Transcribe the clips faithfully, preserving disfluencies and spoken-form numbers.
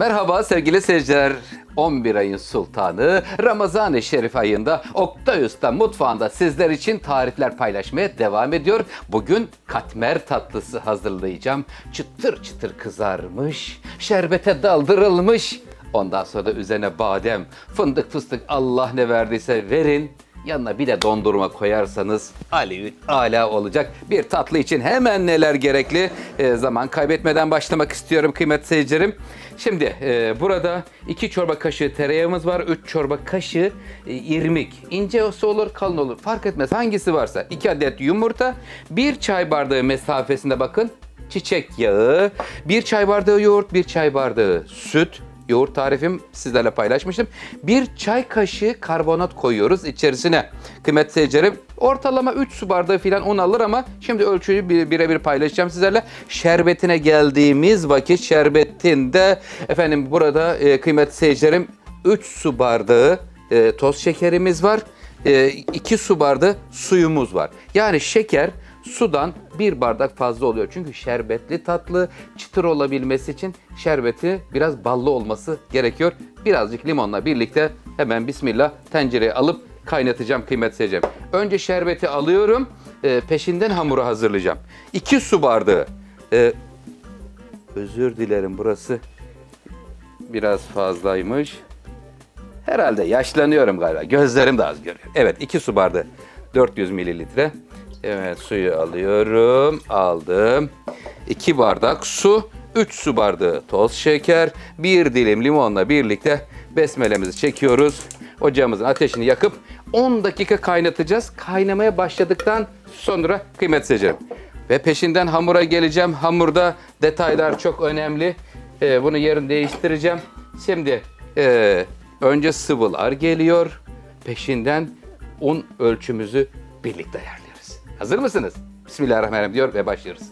Merhaba sevgili seyirciler. on bir ayın sultanı Ramazan-ı Şerif ayında Oktay Usta mutfağında sizler için tarifler paylaşmaya devam ediyor. Bugün katmer tatlısı hazırlayacağım. Çıtır çıtır kızarmış, şerbete daldırılmış. Ondan sonra da üzerine badem, fındık, fıstık Allah ne verdiyse verin. Yanına bir de dondurma koyarsanız alevü ala olacak. Bir tatlı için hemen neler gerekli? E, zaman kaybetmeden başlamak istiyorum kıymetli seyircilerim. Şimdi e, burada iki çorba kaşığı tereyağımız var. üç çorba kaşığı e, irmik. İnce olsa olur, kalın olur. Fark etmez hangisi varsa. iki adet yumurta. bir çay bardağı mesafesinde bakın çiçek yağı. bir çay bardağı yoğurt, bir çay bardağı süt. Yoğurt tarifim sizlerle paylaşmıştım. Bir çay kaşığı karbonat koyuyoruz içerisine. Kıymetli seyircilerim, ortalama üç su bardağı falan un alır ama şimdi ölçüyü birebir paylaşacağım sizlerle. Şerbetine geldiğimiz vakit şerbetinde efendim burada e, kıymetli seyircilerim üç su bardağı e, toz şekerimiz var. E, iki su bardağı suyumuz var. Yani şeker sudan bir bardak fazla oluyor. Çünkü şerbetli tatlı çıtır olabilmesi için şerbeti biraz ballı olması gerekiyor. Birazcık limonla birlikte hemen bismillah tencereye alıp kaynatacağım kıymetli seyircilerim. Önce şerbeti alıyorum. E, peşinden hamuru hazırlayacağım. iki su bardağı. E, özür dilerim burası biraz fazlaymış. Herhalde yaşlanıyorum galiba. Gözlerim de az görüyor. Evet iki su bardağı. dört yüz mililitre. Evet suyu alıyorum. Aldım. iki bardak su. üç su bardağı toz şeker. bir dilim limonla birlikte besmelemizi çekiyoruz. Ocağımızın ateşini yakıp on dakika kaynatacağız. Kaynamaya başladıktan sonra kıymetli seyircilerim. Ve peşinden hamura geleceğim. Hamurda detaylar çok önemli. Ee, bunu yarın değiştireceğim. Şimdi e, önce sıvılar geliyor. Peşinden un ölçümüzü birlikte ayarlıyoruz. Hazır mısınız? Bismillahirrahmanirrahim diyor ve başlıyoruz.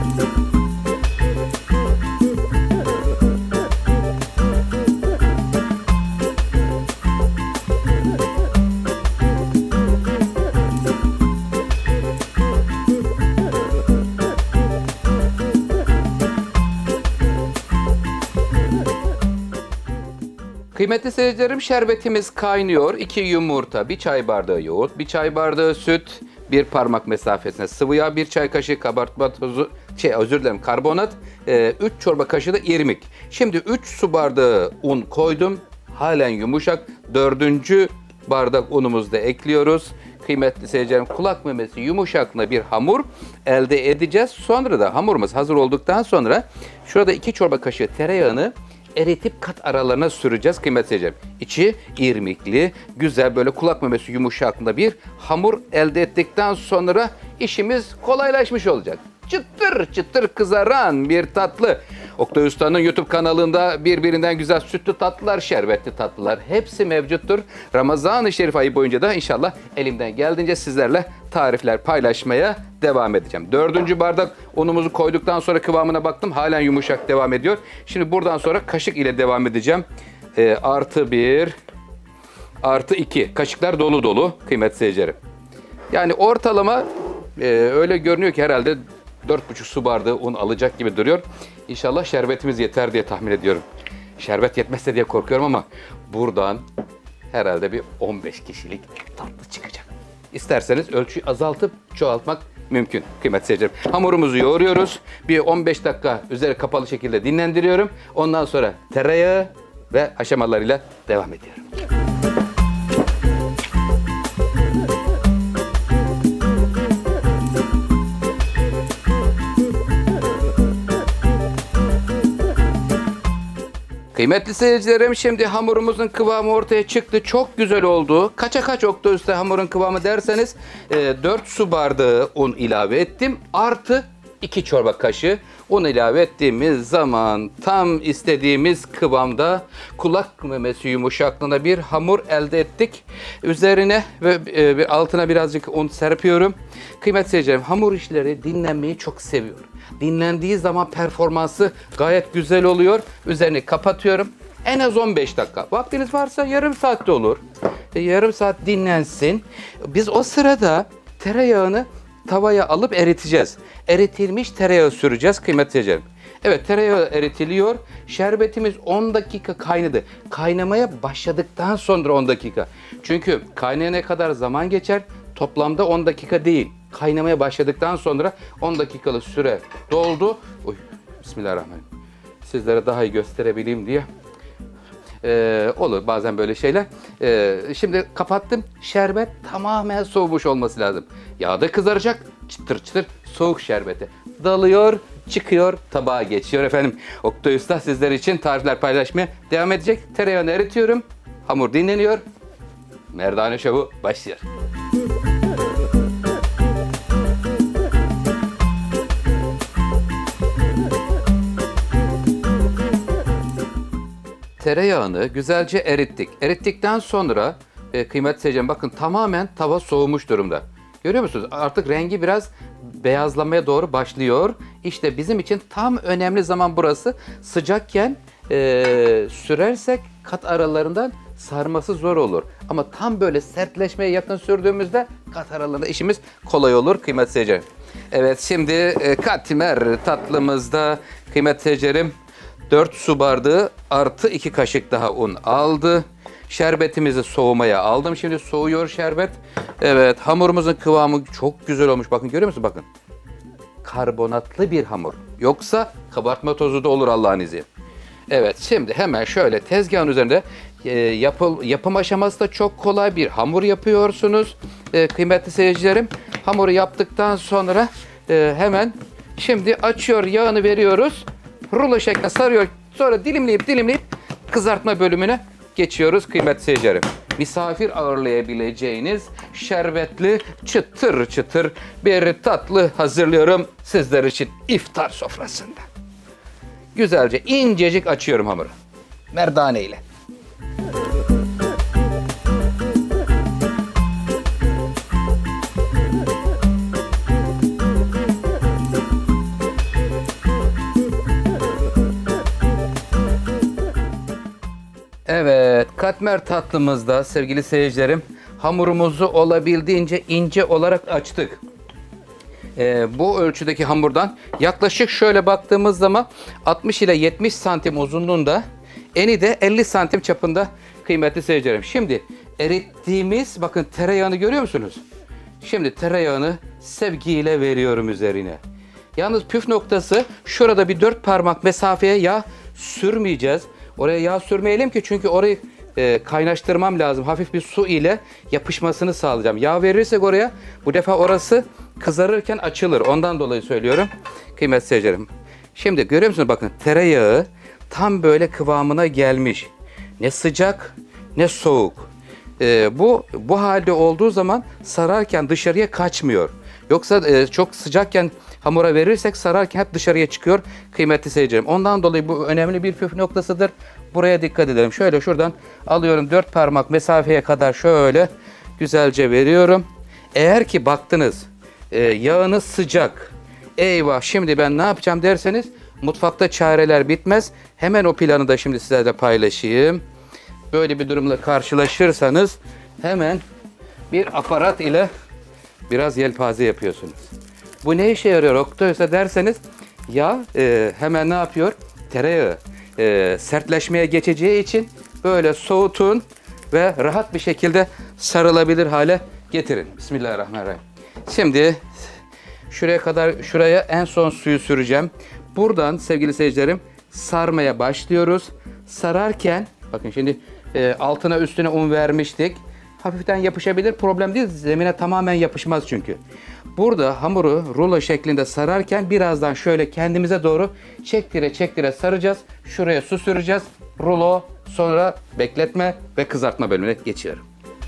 Kıymetli seyircilerim, şerbetimiz kaynıyor. iki yumurta, bir çay bardağı yoğurt, bir çay bardağı süt, bir parmak mesafesine sıvı yağ, bir çay kaşığı kabartma tozu, şey özür dilerim karbonat, üç çorba kaşığı da irmik. Şimdi üç su bardağı un koydum. Halen yumuşak. dördüncü bardak unumuzu da ekliyoruz. Kıymetli seyircilerim, kulak memesi yumuşaklığında bir hamur elde edeceğiz. Sonra da hamurumuz hazır olduktan sonra şurada iki çorba kaşığı tereyağını eritip kat aralarına süreceğiz kıymetli seyircilerim. İçi irmikli, güzel böyle kulak memesi yumuşaklığında bir hamur elde ettikten sonra işimiz kolaylaşmış olacak. Çıtır çıtır kızaran bir tatlı. Oktay Usta'nın YouTube kanalında birbirinden güzel sütlü tatlılar, şerbetli tatlılar hepsi mevcuttur. Ramazan-ı Şerif ayı boyunca da inşallah elimden geldiğince sizlerle tarifler paylaşmaya devam edeceğim. Dördüncü bardak unumuzu koyduktan sonra kıvamına baktım. Halen yumuşak devam ediyor. Şimdi buradan sonra kaşık ile devam edeceğim. E, artı bir, artı iki. Kaşıklar dolu dolu kıymetli seyircilerim. Yani ortalama e, öyle görünüyor ki herhalde dört buçuk su bardağı un alacak gibi duruyor. İnşallah şerbetimiz yeter diye tahmin ediyorum. Şerbet yetmezse diye korkuyorum ama buradan herhalde bir on beş kişilik tatlı çıkacak. İsterseniz ölçüyü azaltıp çoğaltmak mümkün kıymetli seyircilerim. Hamurumuzu yoğuruyoruz. Bir on beş dakika üzeri kapalı şekilde dinlendiriyorum. Ondan sonra tereyağı ve aşamalarıyla devam ediyorum. Kıymetli seyircilerim, şimdi hamurumuzun kıvamı ortaya çıktı. Çok güzel oldu. Kaça kaç Oktay Usta hamurun kıvamı derseniz e, dört su bardağı un ilave ettim. Artı iki çorba kaşığı un ilave ettiğimiz zaman tam istediğimiz kıvamda kulak memesi yumuşaklığında bir hamur elde ettik. Üzerine ve e, bir altına birazcık un serpiyorum. Kıymetli seyircilerim, hamur işleri dinlenmeyi çok seviyorum. Dinlendiği zaman performansı gayet güzel oluyor. Üzerini kapatıyorum. En az on beş dakika. Vaktiniz varsa yarım saatte olur. E, yarım saat dinlensin. Biz o sırada tereyağını tavaya alıp eriteceğiz. Eritilmiş tereyağı süreceğiz kıymetli seyircilerim. Evet, tereyağı eritiliyor. Şerbetimiz on dakika kaynadı. Kaynamaya başladıktan sonra on dakika. Çünkü kaynayana kadar zaman geçer. Toplamda on dakika değil. Kaynamaya başladıktan sonra on dakikalık süre doldu. Oy, Bismillahirrahmanirrahim. Sizlere daha iyi gösterebileyim diye. Ee, olur bazen böyle şeyler. Ee, şimdi kapattım. Şerbet tamamen soğumuş olması lazım. Yağda kızaracak. Çıtır çıtır soğuk şerbeti. Dalıyor, çıkıyor, tabağa geçiyor efendim. Oktay Usta sizler için tarifler paylaşmaya devam edecek. Tereyağını eritiyorum. Hamur dinleniyor. Merdane Şovu başlıyor. Tereyağını güzelce erittik. Erittikten sonra e, kıymetli seyircilerim bakın tamamen tava soğumuş durumda. Görüyor musunuz? Artık rengi biraz beyazlamaya doğru başlıyor. İşte bizim için tam önemli zaman burası. Sıcakken e, sürersek kat aralarından sarması zor olur. Ama tam böyle sertleşmeye yakın sürdüğümüzde kat aralarında işimiz kolay olur kıymetli seyircilerim. Evet şimdi e, katmer tatlımızda kıymetli seyircilerim dört su bardağı artı iki kaşık daha un aldı. Şerbetimizi soğumaya aldım. Şimdi soğuyor şerbet. Evet hamurumuzun kıvamı çok güzel olmuş. Bakın görüyor musunuz? Bakın. Karbonatlı bir hamur. Yoksa kabartma tozu da olur Allah'ın izniyle. Evet şimdi hemen şöyle tezgahın üzerinde e, yapıl, yapım aşaması da çok kolay bir hamur yapıyorsunuz. E, kıymetli seyircilerim. Hamuru yaptıktan sonra e, hemen şimdi açıyor yağını veriyoruz. Rulo şeklinde sarıyor. Sonra dilimleyip dilimleyip kızartma bölümüne geçiyoruz kıymetli seyircilerim. Misafir ağırlayabileceğiniz şerbetli çıtır çıtır bir tatlı hazırlıyorum sizler için iftar sofrasında. Güzelce incecik açıyorum hamuru. Merdane ile. Evet, katmer tatlımızda sevgili seyircilerim hamurumuzu olabildiğince ince olarak açtık. Ee, bu ölçüdeki hamurdan yaklaşık şöyle baktığımız zaman altmış ile yetmiş santim uzunluğunda, eni de elli santim çapında kıymetli seyircilerim. Şimdi erittiğimiz bakın tereyağını görüyor musunuz? Şimdi tereyağını sevgiyle veriyorum üzerine. Yalnız püf noktası şurada bir dört parmak mesafeye yağ sürmeyeceğiz. Oraya yağ sürmeyelim ki çünkü orayı e, kaynaştırmam lazım. Hafif bir su ile yapışmasını sağlayacağım. Yağ verirsek oraya bu defa orası kızarırken açılır. Ondan dolayı söylüyorum. Kıymetli seyircilerim. Şimdi görüyor musunuz bakın tereyağı tam böyle kıvamına gelmiş. Ne sıcak ne soğuk. E, bu bu halde olduğu zaman sararken dışarıya kaçmıyor. Yoksa e, çok sıcakken hamura verirsek sararken hep dışarıya çıkıyor kıymetli seyircilerim. Ondan dolayı bu önemli bir püf noktasıdır. Buraya dikkat edelim. Şöyle şuradan alıyorum dört parmak mesafeye kadar şöyle güzelce veriyorum. Eğer ki baktınız e, yağınız sıcak. Eyvah şimdi ben ne yapacağım derseniz mutfakta çareler bitmez. Hemen o planı da şimdi sizlerle paylaşayım. Böyle bir durumla karşılaşırsanız hemen bir aparat ile biraz yelpaze yapıyorsunuz. Bu ne işe yarıyor Oktay Usta derseniz yağ e, hemen ne yapıyor? Tereyağı e, sertleşmeye geçeceği için böyle soğutun ve rahat bir şekilde sarılabilir hale getirin. Bismillahirrahmanirrahim. Şimdi şuraya kadar şuraya en son suyu süreceğim. Buradan sevgili seyircilerim sarmaya başlıyoruz. Sararken bakın şimdi e, altına üstüne un vermiştik. Hafiften yapışabilir, problem değil. Zemine tamamen yapışmaz çünkü. Burada hamuru rulo şeklinde sararken birazdan şöyle kendimize doğru çektire çektire saracağız. Şuraya su süreceğiz. Rulo, sonra bekletme ve kızartma bölümüne geçiyorum.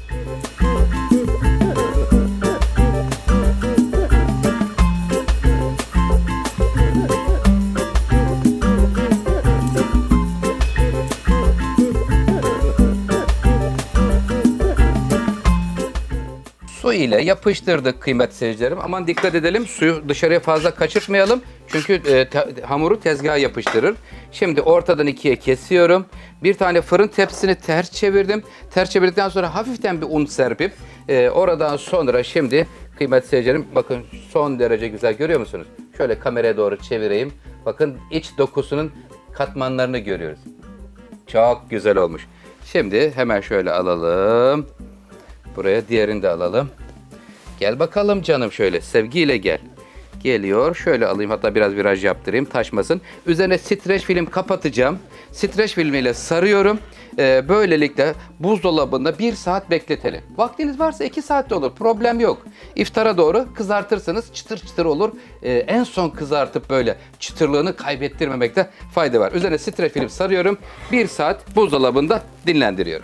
Su ile yapıştırdık kıymetli seyircilerim. Aman dikkat edelim suyu dışarıya fazla kaçırtmayalım. Çünkü e, te, hamuru tezgaha yapıştırır. Şimdi ortadan ikiye kesiyorum. Bir tane fırın tepsisini ters çevirdim. Ters çevirdikten sonra hafiften bir un serpip e, oradan sonra şimdi kıymetli seyircilerim bakın son derece güzel görüyor musunuz? Şöyle kameraya doğru çevireyim. Bakın iç dokusunun katmanlarını görüyoruz. Çok güzel olmuş. Şimdi hemen şöyle alalım. Buraya diğerini de alalım. Gel bakalım canım şöyle. Sevgiyle gel. Geliyor. Şöyle alayım. Hatta biraz viraj yaptırayım. Taşmasın. Üzerine streç film kapatacağım. Streç filmiyle sarıyorum. Ee, böylelikle buzdolabında bir saat bekletelim. Vaktiniz varsa iki saat de olur. Problem yok. İftara doğru kızartırsınız. Çıtır çıtır olur. Ee, en son kızartıp böyle çıtırlığını kaybettirmemekte fayda var. Üzerine streç film sarıyorum. Bir saat buzdolabında dinlendiriyorum.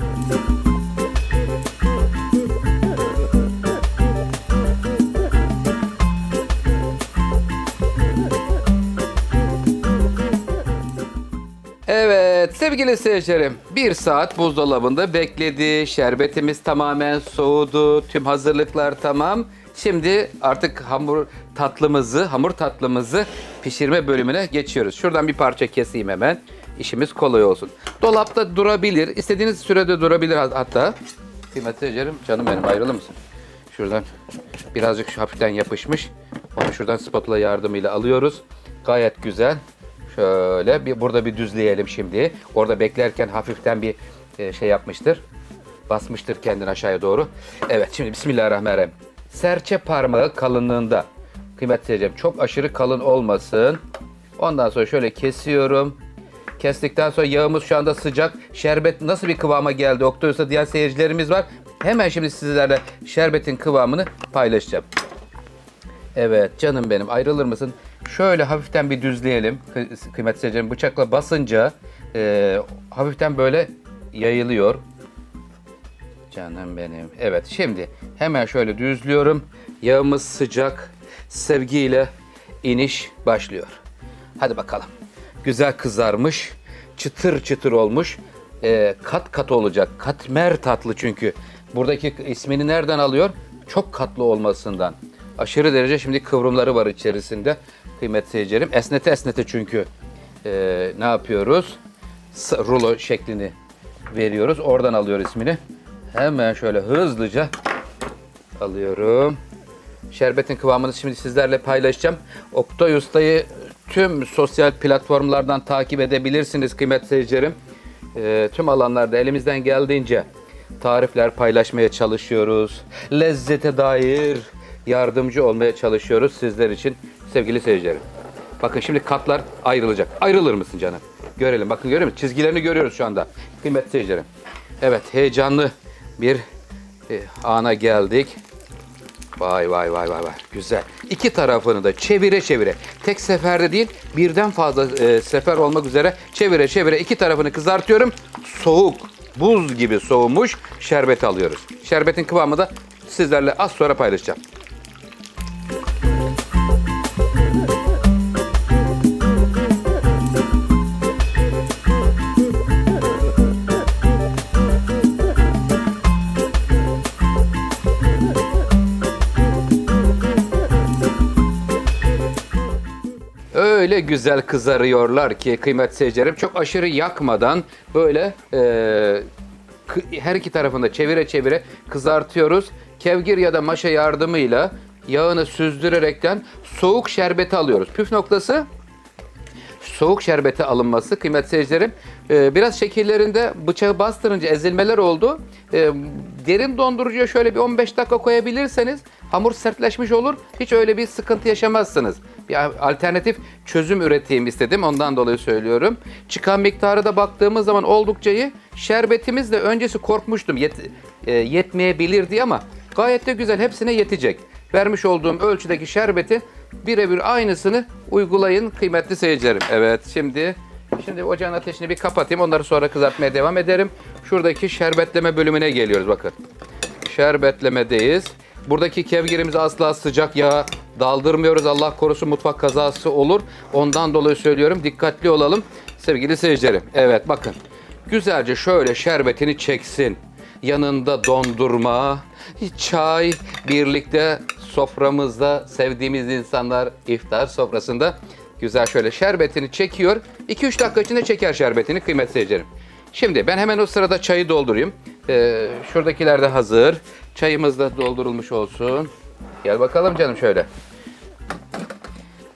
Evet sevgili seyircilerim, bir saat buzdolabında bekledi. Şerbetimiz tamamen soğudu. Tüm hazırlıklar tamam. Şimdi artık hamur tatlımızı, hamur tatlımızı pişirme bölümüne geçiyoruz. Şuradan bir parça keseyim hemen. İşimiz kolay olsun. Dolapta durabilir. İstediğiniz sürede durabilir hatta. Kıymetli seyircilerim, canım benim ayrılır mısın? Şuradan birazcık şu hafiften yapışmış. Onu şuradan spatula yardımıyla alıyoruz. Gayet güzel. Şöyle bir burada bir düzleyelim şimdi. Orada beklerken hafiften bir e, şey yapmıştır. Basmıştır kendini aşağıya doğru. Evet şimdi Bismillahirrahmanirrahim. Serçe parmağı kalınlığında. Kıymetli seyircilerim, çok aşırı kalın olmasın. Ondan sonra şöyle kesiyorum. Kestikten sonra yağımız şu anda sıcak. Şerbet nasıl bir kıvama geldi? Oktayus'ta diğer seyircilerimiz var. Hemen şimdi sizlerle şerbetin kıvamını paylaşacağım. Evet canım benim, ayrılır mısın? Şöyle hafiften bir düzleyelim. Kı kıymetli seyircilerim, bıçakla basınca e, hafiften böyle yayılıyor. Canım benim. Evet şimdi hemen şöyle düzlüyorum. Yağımız sıcak. Sevgiyle iniş başlıyor. Hadi bakalım. Güzel kızarmış. Çıtır çıtır olmuş. E, kat kat olacak. Katmer tatlı çünkü. Buradaki ismini nereden alıyor? Çok katlı olmasından. Aşırı derece şimdi kıvrımları var içerisinde. Kıymetli seyircilerim. Esnete esnete çünkü e, ne yapıyoruz? S rulo şeklini veriyoruz. Oradan alıyor ismini. Hemen şöyle hızlıca alıyorum. Şerbetin kıvamını şimdi sizlerle paylaşacağım. Oktay Usta'yı tüm sosyal platformlardan takip edebilirsiniz kıymetli seyircilerim. E, tüm alanlarda elimizden geldiğince tarifler paylaşmaya çalışıyoruz. Lezzete dair yardımcı olmaya çalışıyoruz sizler için sevgili seyircilerim. Bakın şimdi katlar ayrılacak. Ayrılır mısın canım? Görelim. Bakın görüyor musun? Çizgilerini görüyoruz şu anda. Kıymetli seyircilerim. Evet, heyecanlı bir e, ana geldik. Vay vay vay vay vay. Güzel. İki tarafını da çevire çevire. Tek seferde değil, birden fazla e, sefer olmak üzere çevire çevire iki tarafını kızartıyorum. Soğuk, buz gibi soğumuş şerbeti alıyoruz. Şerbetin kıvamı da sizlerle az sonra paylaşacağım. Öyle güzel kızarıyorlar ki kıymetli seyircilerim, çok aşırı yakmadan böyle e, her iki tarafında çevire çevire kızartıyoruz. Kevgir ya da maşa yardımıyla yağını süzdürerekten soğuk şerbeti alıyoruz. Püf noktası soğuk şerbeti alınması kıymetli seyircilerim. Ee, biraz şekillerinde bıçağı bastırınca ezilmeler oldu. Ee, derin dondurucuya şöyle bir on beş dakika koyabilirseniz hamur sertleşmiş olur. Hiç öyle bir sıkıntı yaşamazsınız. Bir alternatif çözüm üreteyim istedim. Ondan dolayı söylüyorum. Çıkan miktarı da baktığımız zaman oldukça iyi. Şerbetimiz de öncesi korkmuştum yet, e, yetmeyebilir diye ama gayet de güzel. Hepsine yetecek. Vermiş olduğum ölçüdeki şerbeti birebir aynısını uygulayın kıymetli seyircilerim. Evet şimdi şimdi ocağın ateşini bir kapatayım. Onları sonra kızartmaya devam ederim. Şuradaki şerbetleme bölümüne geliyoruz bakın. Şerbetlemedeyiz. Buradaki kevgirimizi asla sıcak yağa daldırmıyoruz. Allah korusun mutfak kazası olur. Ondan dolayı söylüyorum. Dikkatli olalım sevgili seyircilerim. Evet bakın. Güzelce şöyle şerbetini çeksin. Yanında dondurma, çay, birlikte soframızda sevdiğimiz insanlar iftar sofrasında güzel şöyle şerbetini çekiyor. iki üç dakika içinde çeker şerbetini kıymetli seyircilerim. Şimdi ben hemen o sırada çayı doldurayım. Ee, şuradakiler de hazır. Çayımız da doldurulmuş olsun. Gel bakalım canım şöyle.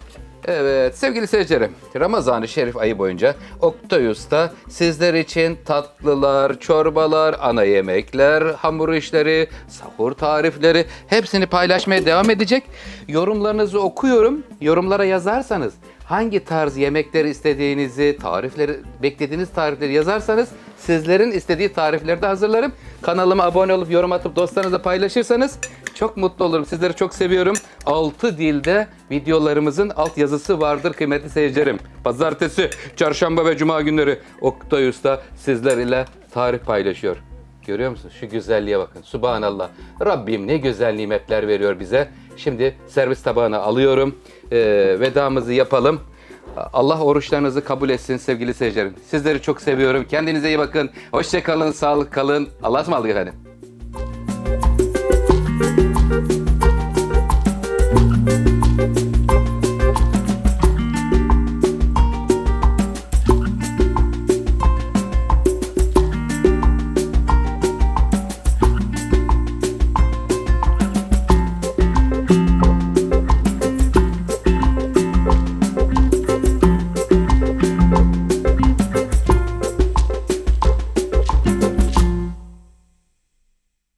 Evet sevgili seyircilerim, Ramazan-ı Şerif ayı boyunca Oktay Usta sizler için tatlılar, çorbalar, ana yemekler, hamur işleri, sahur tarifleri hepsini paylaşmaya devam edecek. Yorumlarınızı okuyorum. Yorumlara yazarsanız hangi tarz yemekleri istediğinizi, tarifleri, beklediğiniz tarifleri yazarsanız sizlerin istediği tarifleri de hazırlarım. Kanalıma abone olup yorum atıp dostlarınızla paylaşırsanız çok mutlu olurum. Sizleri çok seviyorum. altı dilde videolarımızın altyazısı vardır kıymetli seyircilerim. Pazartesi, çarşamba ve cuma günleri Oktay Usta sizler ile tarif paylaşıyor. Görüyor musunuz? Şu güzelliğe bakın. Subhanallah. Rabbim ne güzel nimetler veriyor bize. Şimdi servis tabağına alıyorum. Ee, vedamızı yapalım. Allah oruçlarınızı kabul etsin sevgili seyircilerim. Sizleri çok seviyorum. Kendinize iyi bakın. Hoşça kalın, sağlık kalın. Allah'a ısmarladık efendim.